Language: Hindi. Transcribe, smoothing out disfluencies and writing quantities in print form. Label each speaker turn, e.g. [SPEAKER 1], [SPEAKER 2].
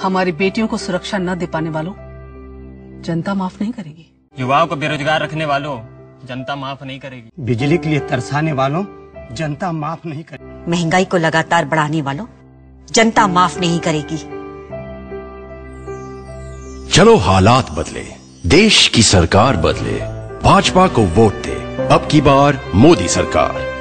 [SPEAKER 1] हमारी बेटियों को सुरक्षा न दे पाने वालों जनता माफ नहीं करेगी।
[SPEAKER 2] युवाओं को बेरोजगार रखने वालों जनता माफ नहीं करेगी।
[SPEAKER 3] बिजली के लिए तरसाने वालों जनता माफ नहीं करेगी।
[SPEAKER 4] महंगाई को लगातार बढ़ाने वालों जनता माफ नहीं करेगी।
[SPEAKER 5] चलो हालात बदले, देश की सरकार बदले, भाजपा को वोट दे, अब की बार मोदी सरकार।